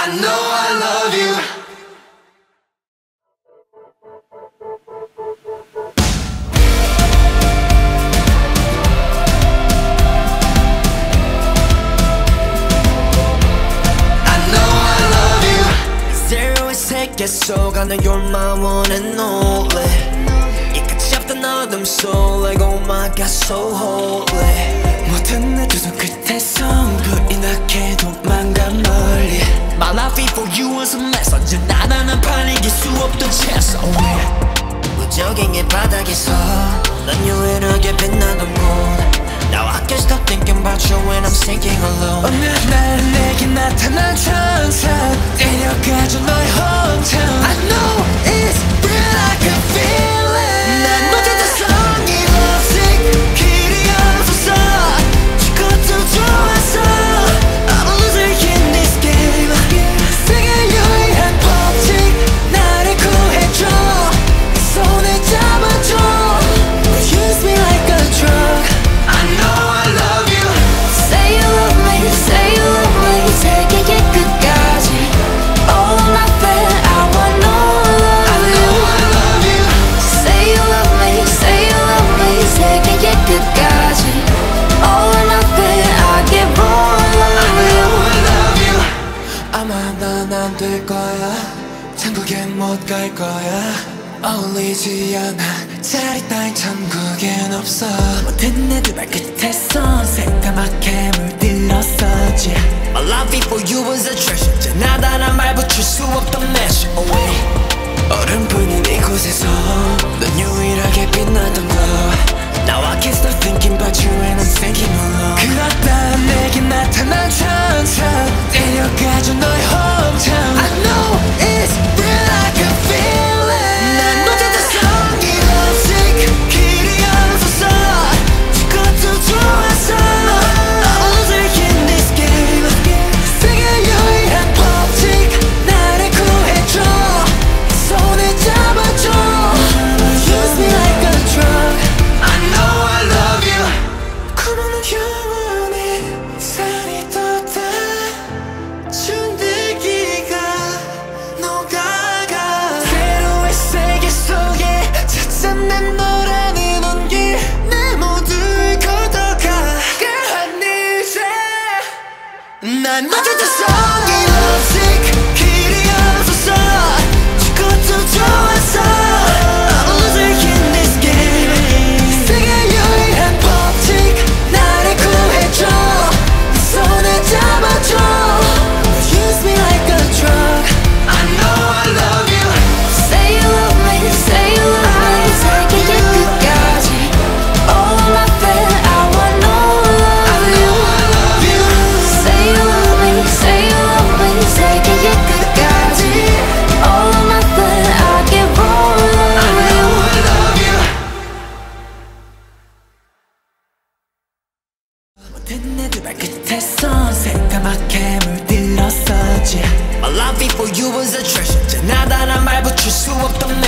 know I love you. 속아는 you're my one and only 이 끝이 없던 어둠 속 like oh my god so holy 모든 내 두 손 끝에서 불이 나게 도망가 멀리 My life for you was a mess 언제나 나는 팔리길 수 없던 채소 무적행의 바닥에서 난 유일하게 빛나던 곳 Now I can't stop thinking about you when I'm sinking alone 어느 날 내게 나타난 천사 데려가줘 너의 hometown I know it's real I can feel it 난 어제도 성이 lovesick 길이 없어서 죽어도 좋았어 I'm a loser in this game 세계 유일한 법칙 나를 구해줘 내 손을 잡아줘 Use me like a drug I know I love you. Say you love me, say you love me 세계의 끝까지 All I feel, I want all of I know I love you. Say you love me, say you love me 세계의 끝까지 All I feel, I give all of I know I love you. 아마 난 안 될 거야 천국엔 못 갈 거야 어울리지 않아 자리 따윈 천국엔 없어 모든 애들 발끝에서 새까맣게 물들었었지 My love for you was a treasure 나다란 말 붙일 수 없던 measure away 얼음뿐인 이곳에서 넌 유일하게 빛나던 것 Now I can't stop thinking about you and I'm thinking alone 그렇다 내게 나타난 천사 데려가줘 너의 hometown I know it's real I can feel it 난 어제도 성이 lovesick 길이 없어서 죽어도 좋았어 I'm a loser in this game 세계 유일한 법칙 나를 구해줘 내 손을 잡아줘 Use me like a drug I know I love you. 그러는 영원히 살이 돋아 준들기가 녹아가 새로운 세계 속에 찾은 내 너라는 온기 내 모두를 걷어가 Girl I need you 난 어제도 성이 lovesick 길이 없어서 죽어도 좋았어 I'm a loser in this game 세계 유일한 법칙 나를 구해줘 내 손을 잡아줘 Use me like a drug I know I love you. Say you love me, say you love me 세계의 끝까지 All I feel, I want all of you I love you. Say you love me, say you love me 세계의 끝까지 All I feel, I give all I of know you I love you. 모든 애들 발끝에서 새까맣게 물들었었지 My love for you was a treasure 나다란 말 붙일 수 없던